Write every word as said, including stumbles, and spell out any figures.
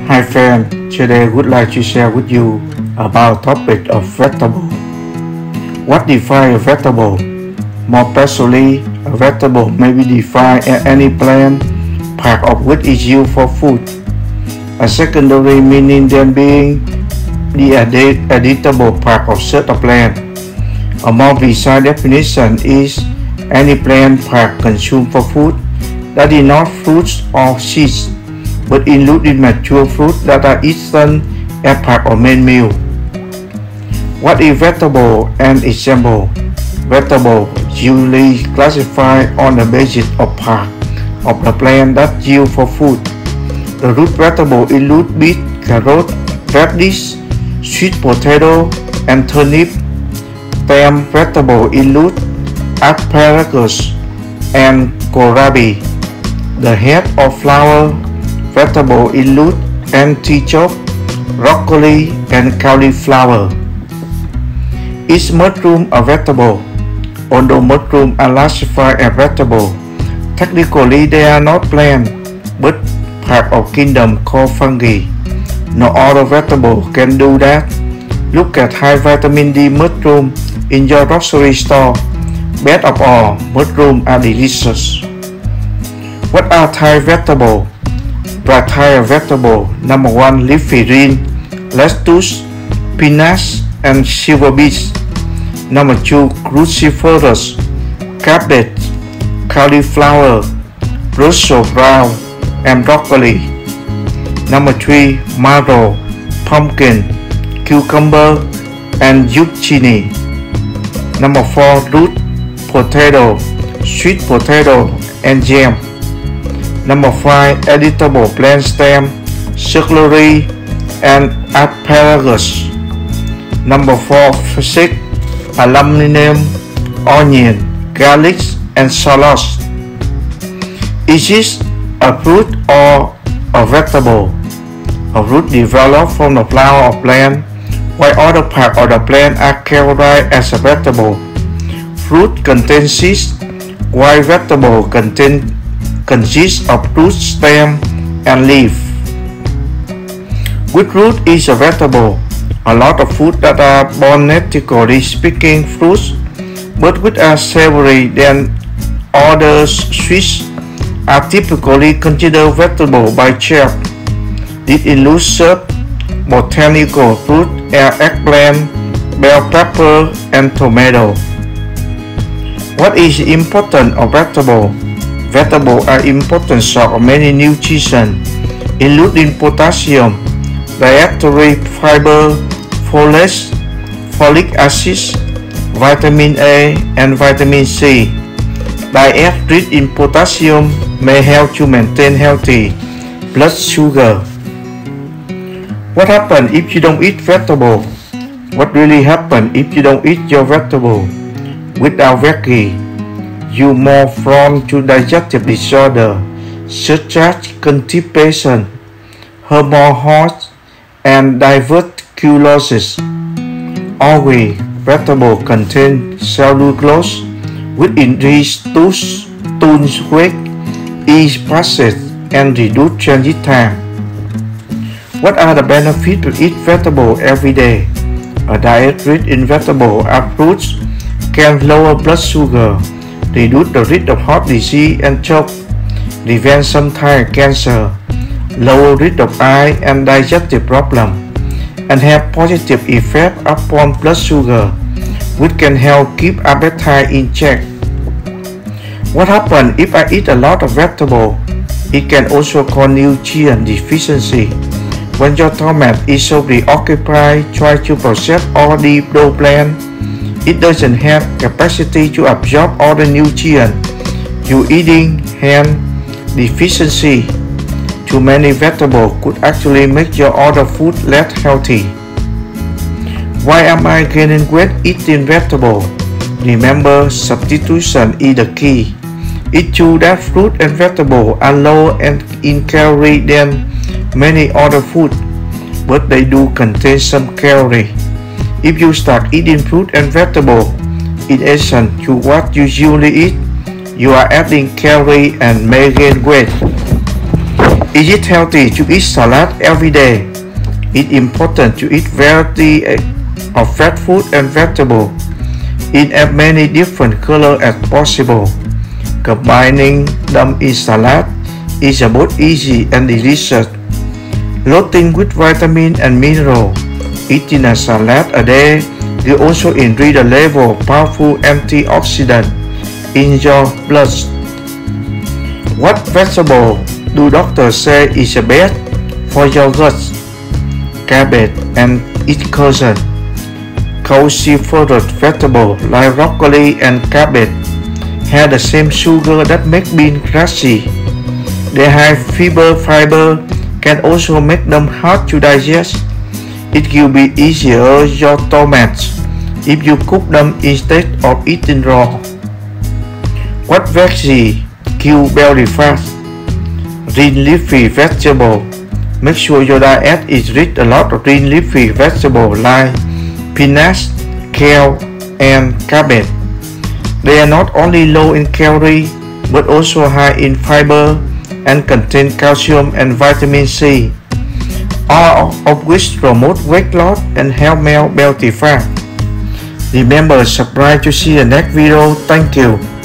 Hi friend, today I would like to share with you about topic of vegetable. What defines a vegetable? More precisely, a vegetable may be defined as any plant, part of which is used for food. A secondary meaning then being the editable part of such a plant. A more precise definition is any plant part consumed for food that is not fruits or seeds, but including mature fruit that are eaten as part of main meal. What is vegetable? An example. Vegetable usually classified on the basis of part of the plant that used for food. The root vegetable include beet, carrot, radish, sweet potato, and turnip. Stem vegetable include asparagus and kohlrabi. The head or flower vegetable include artichoke, broccoli, and cauliflower. Is mushroom a vegetable? Although mushrooms are classified as vegetable, technically they are not plant, but part of kingdom called fungi. No other vegetable can do that. Look at high vitamin D mushroom in your grocery store. Best of all, mushrooms are delicious. What are Thai vegetables? Bright Thai vegetable. Number one, leafy green, lettuce, spinach, and silver beets. Number two, cruciferous, cabbage, cauliflower, Brussels sprout, and broccoli. Number three, marrow, pumpkin, cucumber, and zucchini. Number four, root potato, sweet potato, and yam. Number five, editable plant stem, celery, and asparagus. Number four, six, aluminum, onion, garlic, and shallots. Is this a fruit or a vegetable? A root developed from the flower of plant, while other parts of the plant are categorized as a vegetable. Fruit contains seeds, while vegetable contain, consists of root, stem, and leaf. Which root is a vegetable? A lot of food that are botanically speaking fruits, but which are savory than others sweets, are typically considered vegetable by chefs. This includes served botanical fruit as eggplant, bell pepper, and tomato. What is the importance of vegetable? Vegetables are important source of many nutrition, including potassium, dietary fiber, folate, folic acid, vitamin A, and vitamin C. Diet rich in potassium may help to maintain healthy blood sugar. What happens if you don't eat vegetable? What really happens if you don't eat your vegetable? Without veggie, you more prone to digestive disorder such as constipation, hemorrhoids, and diverticulosis. Always, vegetables contain cellulose, which increase tooth weight, ease passage, and reduce transit time. What are the benefits to eat vegetables every day? A diet rich in vegetables and fruits can lower blood sugar, reduce the risk of heart disease and stroke, prevent some type of cancer, lower risk of eye and digestive problems, and have positive effect upon blood sugar, which can help keep appetite in check. What happens if I eat a lot of vegetable? It can also cause nutrient deficiency. When your stomach is so preoccupied trying to process all the plant, it doesn't have capacity to absorb all the nutrients you eating, hence deficiency. Too many vegetables could actually make your other food less healthy. Why am I gaining weight eating vegetables? Remember, substitution is the key. It's true that fruit and vegetables are lower in calories than many other foods, but they do contain some calories. If you start eating fruit and vegetables in addition to what you usually eat, you are adding calories and may gain weight. Is it healthy to eat salad every day? It's important to eat variety of fresh food and vegetable in as many different colors as possible. Combining them in salad is both easy and delicious. Loading with vitamin and mineral. Eating a salad a day will also increase the level of powerful antioxidant in your blood. What vegetable do doctors say is the best for your gut? Cabbage and its cousin, cruciferous vegetables like broccoli and cabbage, have the same sugar that make beans crunchy. They have fiber. Fiber can also make them hard to digest. It will be easier your tomatoes if you cook them instead of eating raw. What veggie kill belly fat? Green leafy vegetable. Make sure your diet is rich a lot of green leafy vegetables like spinach, kale, and cabbage. They are not only low in calories but also high in fiber and contain calcium and vitamin C, all of which promote weight loss and help melt belly fat. Remember, subscribe to see the next video. Thank you.